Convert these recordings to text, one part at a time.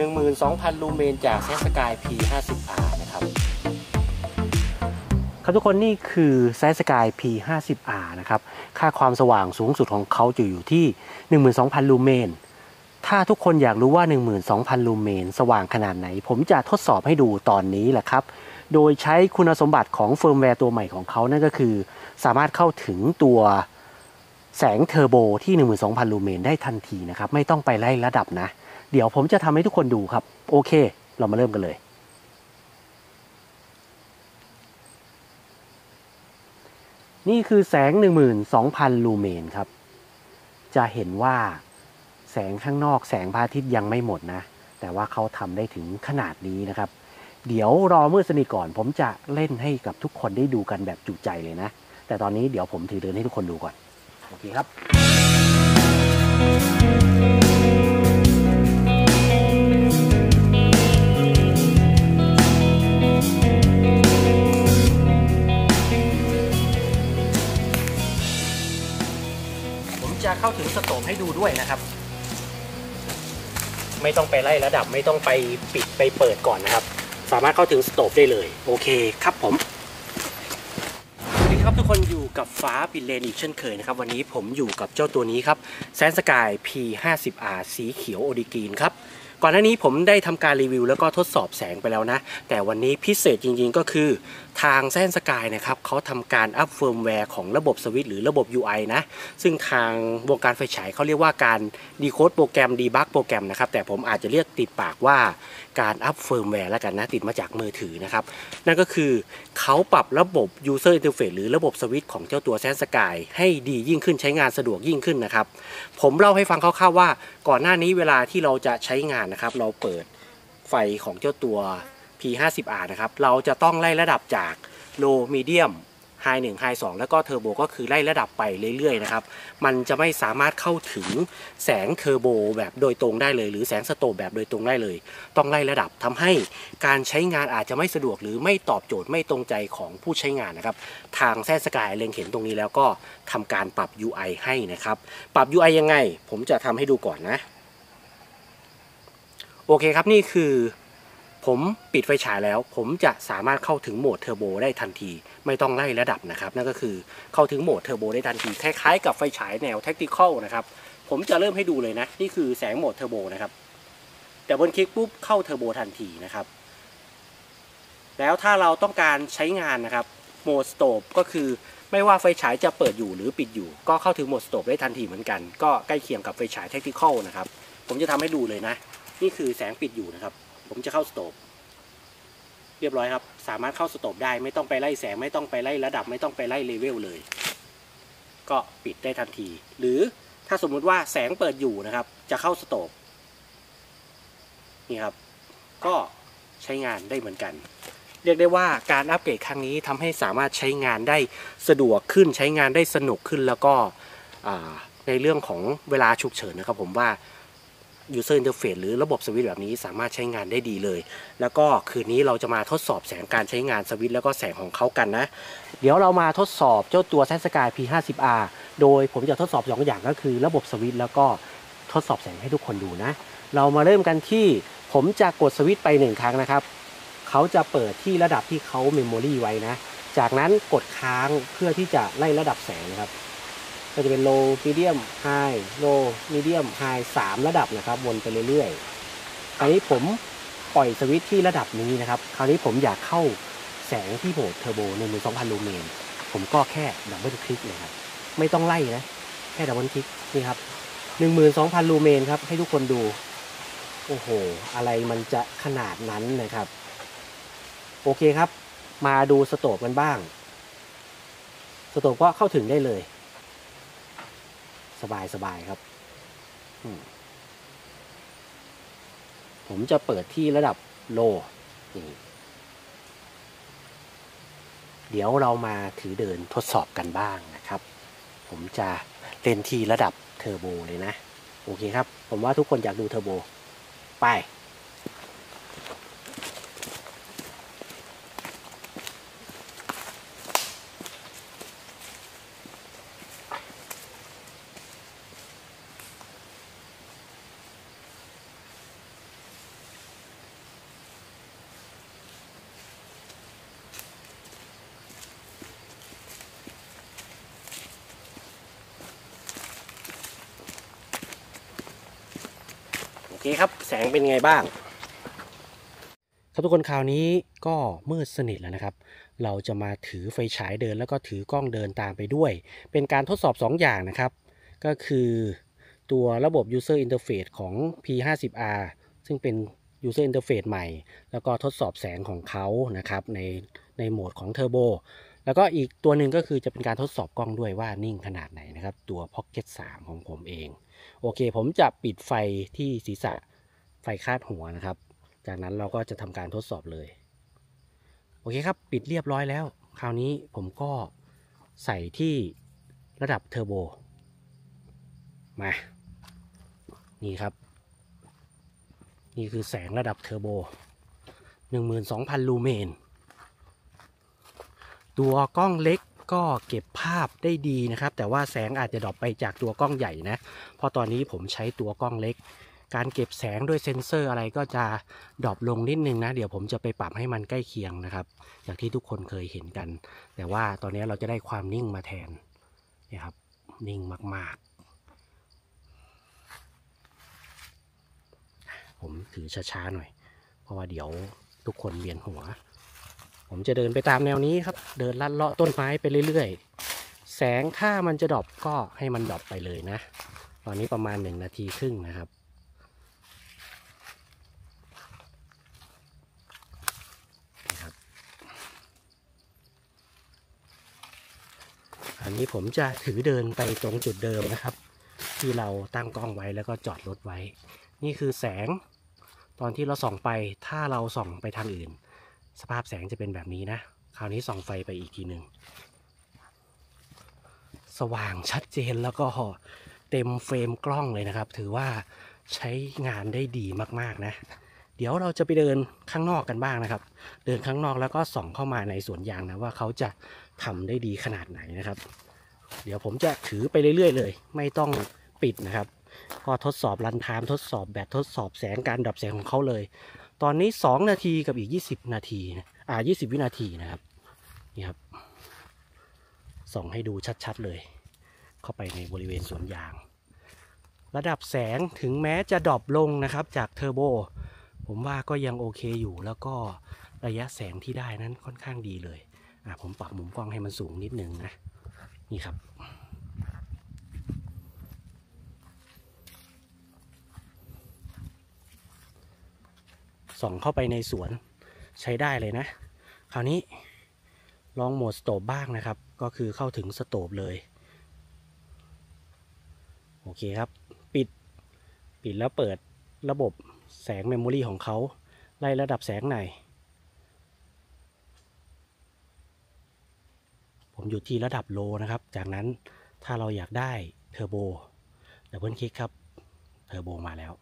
12,000 ลูเมนจากแซนสกาย P50R นะครับครับทุกคนนี่คือแซนสกาย P50R นะครับค่าความสว่างสูงสุดของเขาจะอยู่ที่ 12,000 ลูเมนถ้าทุกคนอยากรู้ว่า 12,000 ลูเมนสว่างขนาดไหนผมจะทดสอบให้ดูตอนนี้แหละครับโดยใช้คุณสมบัติของเฟิร์มแวร์ตัวใหม่ของเขานั่นก็คือสามารถเข้าถึงตัวแสงเทอร์โบที่ 12,000 ลูเมนได้ทันทีนะครับไม่ต้องไปไล่ระดับนะเดี๋ยวผมจะทำให้ทุกคนดูครับโอเคเรามาเริ่มกันเลยนี่คือแสง 12,000 ลูเมนครับจะเห็นว่าแสงข้างนอกแสงพระอาทิตย์ยังไม่หมดนะแต่ว่าเขาทำได้ถึงขนาดนี้นะครับเดี๋ยวรอมืดสนิทก่อนผมจะเล่นให้กับทุกคนได้ดูกันแบบจุใจเลยนะแต่ตอนนี้เดี๋ยวผมถือเดินให้ทุกคนดูก่อนโอเคครับจะเข้าถึงสโตปให้ดูด้วยนะครับไม่ต้องไปไล่ระดับไม่ต้องไปปิดไปเปิดก่อนนะครับสามารถเข้าถึงสโตปได้เลยโอเคครับผมสวัสดีครับทุกคนอยู่กับฟ้าปิดเลนอีกเช่นเคยนะครับวันนี้ผมอยู่กับเจ้าตัวนี้ครับแซนสกาย P50R สีเขียวโอดิกีนครับก่อนหน้านี้ผมได้ทำการรีวิวแล้วก็ทดสอบแสงไปแล้วนะแต่วันนี้พิเศษจริงๆก็คือทางแซนสกายนะครับเขาทำการอัพเฟิร์มแวร์ของระบบสวิตช์หรือระบบ UI นะซึ่งทางวงการไฟฉายเขาเรียกว่าการดีโคดโปรแกรมดีบักโปรแกรมนะครับแต่ผมอาจจะเรียกติดปากว่าการอัพเฟิร์มแวร์แล้วกันนะติดมาจากมือถือนะครับนั่นก็คือเขาปรับระบบ User Interface หรือระบบสวิตช์ของเจ้าตัวแซนสกายให้ดียิ่งขึ้นใช้งานสะดวกยิ่งขึ้นนะครับผมเล่าให้ฟังคร่าวๆว่าก่อนหน้านี้เวลาที่เราจะใช้งานนะครับเราเปิดไฟของเจ้าตัว P50R นะครับเราจะต้องไล่ระดับจาก Low Medium High 1 High 2แล้วก็เทอร์โบก็คือไล่ระดับไปเรื่อยๆนะครับมันจะไม่สามารถเข้าถึงแสงเทอร์โบแบบโดยตรงได้เลยหรือแสงสโตปแบบโดยตรงได้เลยต้องไล่ระดับทำให้การใช้งานอาจจะไม่สะดวกหรือไม่ตอบโจทย์ไม่ตรงใจของผู้ใช้งานนะครับทางแซนสกายเล็งเห็นตรงนี้แล้วก็ทำการปรับ UI ให้นะครับปรับ UI ยังไงผมจะทำให้ดูก่อนนะโอเคครับนี่คือผมปิดไฟฉายแล้วผมจะสามารถเข้าถึงโหมดเทอร์โบได้ทันทีไม่ต้องไล่ระดับนะครับนั่นก็คือเข้าถึงโหมดเทอร์โบได้ทันทีคล้ายๆกับไฟฉายแนว Tactical นะครับผมจะเริ่มให้ดูเลยนะนี่คือแสงโหมดเทอร์โบนะครับแต่บนคลิกปุ๊บเข้าเทอร์โบทันทีนะครับแล้วถ้าเราต้องการใช้งานนะครับโหมดสโตปก็คือไม่ว่าไฟฉายจะเปิดอยู่หรือปิดอยู่ก็เข้าถึงโหมดสโตปได้ทันทีเหมือนกันก็ใกล้เคียงกับไฟฉาย Tactical นะครับผมจะทำให้ดูเลยนะนี่คือแสงปิดอยู่นะครับผมจะเข้าสโตปเรียบร้อยครับสามารถเข้าสโตปได้ไม่ต้องไปไล่แสงไม่ต้องไปไล่ระดับไม่ต้องไปไล่เลเวลเลยก็ปิดได้ทันทีหรือถ้าสมมุติว่าแสงเปิดอยู่นะครับจะเข้าสโตปนี่ครับก็ใช้งานได้เหมือนกันเรียกได้ว่าการอัปเกรดครั้งนี้ทำให้สามารถใช้งานได้สะดวกขึ้นใช้งานได้สนุกขึ้นแล้วก็ในเรื่องของเวลาฉุกเฉินนะครับผมว่าUser Interface หรือระบบสวิตช์แบบนี้สามารถใช้งานได้ดีเลยแล้วก็คืนนี้เราจะมาทดสอบแสงการใช้งานสวิตช์แล้วก็แสงของเขากันนะเดี๋ยวเรามาทดสอบเจ้าตัว Zscaler Sky P50R โดยผมจะทดสอบ2อย่างก็คือระบบสวิตช์แล้วก็ทดสอบแสงให้ทุกคนดูนะเรามาเริ่มกันที่ผมจะกดสวิตช์ไป1ครั้งนะครับเขาจะเปิดที่ระดับที่เขาเมมโมรี่ไว้นะจากนั้นกดค้างเพื่อที่จะไล่ระดับแสงนะครับก็จะเป็น low medium high low medium high 3ระดับนะครับวนไปเรื่อยๆคราวนี้ผมปล่อยสวิตช์ที่ระดับนี้นะครับคราวนี้ผมอยากเข้าแสงที่โหมดเทอร์โบ 12,000 ลูเมนผมก็แค่ดับเบิลคลิกเลยครับไม่ต้องไล่นะแค่ดับเบิลคลิกนี่ครับ 12,000 ลูเมนครับให้ทุกคนดูโอ้โหอะไรมันจะขนาดนั้นนะครับโอเคครับมาดูสโตปกันบ้างสโตปก็เข้าถึงได้เลยสบายครับผมจะเปิดที่ระดับโลนี่เดี๋ยวเรามาถือเดินทดสอบกันบ้างนะครับผมจะเล่นที่ระดับเทอร์โบเลยนะโอเคครับผมว่าทุกคนอยากดูเทอร์โบไปเคครับแสงเป็นไงบ้างครับทุกคนคราวนี้ก็มืดสนิทแล้วนะครับเราจะมาถือไฟฉายเดินแล้วก็ถือกล้องเดินตามไปด้วยเป็นการทดสอบ2 อย่างนะครับก็คือตัวระบบ User Interface ของ P50R ซึ่งเป็น User Interface ใหม่แล้วก็ทดสอบแสงของเขานะครับในโหมดของ Turbo แล้วก็อีกตัวหนึ่งก็คือจะเป็นการทดสอบกล้องด้วยว่านิ่งขนาดไหนนะครับตัว Pocket 3 ของผมเองโอเคผมจะปิดไฟที่ศีรษะไฟคาดหัวนะครับจากนั้นเราก็จะทำการทดสอบเลยโอเคครับปิดเรียบร้อยแล้วคราวนี้ผมก็ใส่ที่ระดับเทอร์โบมานี่ครับนี่คือแสงระดับเทอร์โบ 12,000 ลูเมนตัวกล้องเล็กก็เก็บภาพได้ดีนะครับแต่ว่าแสงอาจจะดรอปไปจากตัวกล้องใหญ่นะเพราะตอนนี้ผมใช้ตัวกล้องเล็กการเก็บแสงด้วยเซ็นเซอร์อะไรก็จะดรอปลงนิดนึงนะเดี๋ยวผมจะไปปรับให้มันใกล้เคียงนะครับอย่างที่ทุกคนเคยเห็นกันแต่ว่าตอนนี้เราจะได้ความนิ่งมาแทนนี่ครับนิ่งมากๆผมถือช้าๆหน่อยเพราะว่าเดี๋ยวทุกคนเวียนหัวผมจะเดินไปตามแนวนี้ครับเดินลัดเลาะต้นไม้ไปเรื่อยๆแสงถ้ามันจะดรอปก็ให้มันดรอปไปเลยนะตอนนี้ประมาณ1 นาทีครึ่งนะครับอันนี้ผมจะถือเดินไปตรงจุดเดิมนะครับที่เราตั้งกล้องไว้แล้วก็จอดรถไว้นี่คือแสงตอนที่เราส่องไปถ้าเราส่องไปทางอื่นสภาพแสงจะเป็นแบบนี้นะคราวนี้ส่องไฟไปอีกทีหนึ่งสว่างชัดเจนแล้วก็เต็มเฟรมกล้องเลยนะครับถือว่าใช้งานได้ดีมากๆนะเดี๋ยวเราจะไปเดินข้างนอกกันบ้างนะครับเดินข้างนอกแล้วก็ส่องเข้ามาในสวนยางนะว่าเขาจะทำได้ดีขนาดไหนนะครับเดี๋ยวผมจะถือไปเรื่อยๆเลยไม่ต้องปิดนะครับก็ทดสอบรันไทม์ทดสอบแบตทดสอบแสงการดับแสงของเขาเลยตอนนี้2 นาทีกับอีก20 นาที20 วินาทีนะครับนี่ครับส่องให้ดูชัดๆเลยเข้าไปในบริเวณสวนยางระดับแสงถึงแม้จะดรอปลงนะครับจากเทอร์โบผมว่าก็ยังโอเคอยู่แล้วก็ระยะแสงที่ได้นั้นค่อนข้างดีเลยผมปรับมุมกล้องให้มันสูงนิดนึงนะนี่ครับส่องเข้าไปในสวนใช้ได้เลยนะคราวนี้ลองโหมดสโตปบ้างนะครับก็คือเข้าถึงสโตปเลยโอเคครับปิดแล้วเปิดระบบแสงเมมโมรีของเขาไล่ระดับแสงหน่อยผมอยู่ที่ระดับโลนะครับจากนั้นถ้าเราอยากได้เทอร์โบดับเบิลคลิกครับเทอร์โบมาแล้ว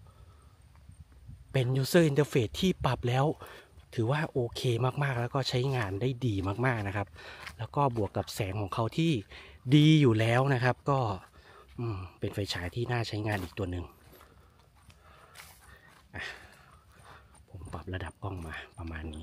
เป็น User Interface ที่ปรับแล้วถือว่าโอเคมากๆแล้วก็ใช้งานได้ดีมากๆนะครับแล้วก็บวกกับแสงของเขาที่ดีอยู่แล้วนะครับก็เป็นไฟฉายที่น่าใช้งานอีกตัวหนึ่งผมปรับระดับกล้องมาประมาณนี้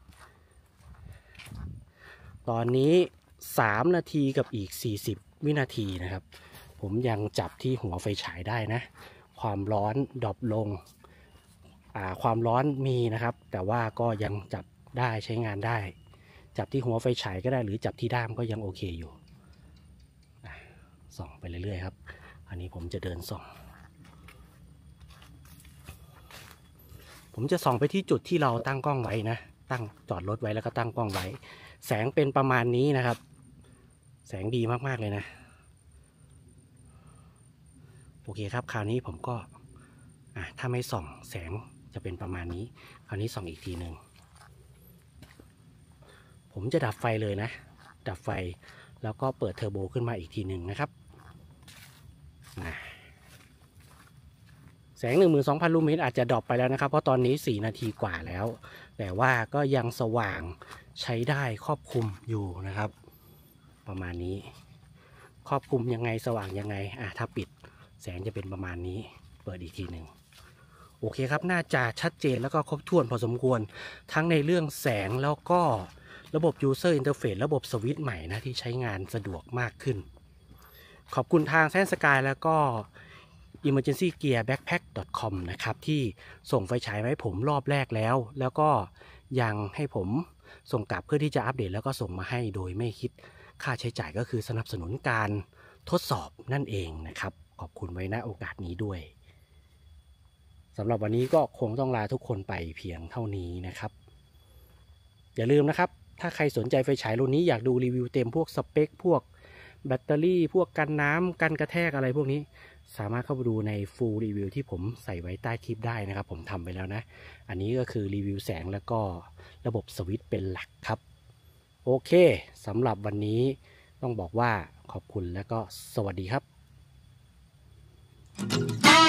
ตอนนี้3 นาทีกับอีก40 วินาทีนะครับผมยังจับที่หัวไฟฉายได้นะความร้อนดรอปลงความร้อนมีนะครับแต่ว่าก็ยังจับได้ใช้งานได้จับที่หัวไฟฉายก็ได้หรือจับที่ด้ามก็ยังโอเคอยู่ส่องไปเรื่อยๆครับอันนี้ผมจะเดินส่องผมจะส่องไปที่จุดที่เราตั้งกล้องไว้นะตั้งจอดรถไว้แล้วก็ตั้งกล้องไว้แสงเป็นประมาณนี้นะครับแสงดีมากๆเลยนะโอเคครับคราวนี้ผมก็ถ้าไม่ส่องแสงจะเป็นประมาณนี้คราวนี้ส่องอีกทีหนึ่งผมจะดับไฟเลยนะดับไฟแล้วก็เปิดเทอร์โบขึ้นมาอีกทีหนึ่งนะครับแสง 12,000 ลูเมนอาจจะดรอปไปแล้วนะครับเพราะตอนนี้4 นาทีกว่าแล้วแต่ว่าก็ยังสว่างใช้ได้ครอบคลุมอยู่นะครับประมาณนี้ครอบคลุมยังไงสว่างยังไงถ้าปิดแสงจะเป็นประมาณนี้เปิดอีกทีหนึ่งโอเคครับน่าจะชัดเจนแล้วก็ครบถ้วนพอสมควรทั้งในเรื่องแสงแล้วก็ระบบ User Interface ระบบสวิตช์ใหม่นะที่ใช้งานสะดวกมากขึ้นขอบคุณทางแซนสกายแล้วก็ emergencygearbackpack.com นะครับที่ส่งไฟฉายมาให้ผมรอบแรกแล้วก็ยังให้ผมส่งกลับเพื่อที่จะอัปเดตแล้วก็ส่งมาให้โดยไม่คิดค่าใช้จ่ายก็คือสนับสนุนการทดสอบนั่นเองนะครับขอบคุณไว้ณโอกาสนี้ด้วยสำหรับวันนี้ก็คงต้องลาทุกคนไปเพียงเท่านี้นะครับอย่าลืมนะครับถ้าใครสนใจไฟฉายรุ่นนี้อยากดูรีวิวเต็มพวกสเปคพวกแบตเตอรี่พวกกันน้ำกันกระแทกอะไรพวกนี้สามารถเข้าไปดูใน full review ที่ผมใส่ไว้ใต้คลิปได้นะครับผมทำไปแล้วนะอันนี้ก็คือรีวิวแสงแล้วก็ระบบสวิตช์เป็นหลักครับโอเคสำหรับวันนี้ต้องบอกว่าขอบคุณและก็สวัสดีครับ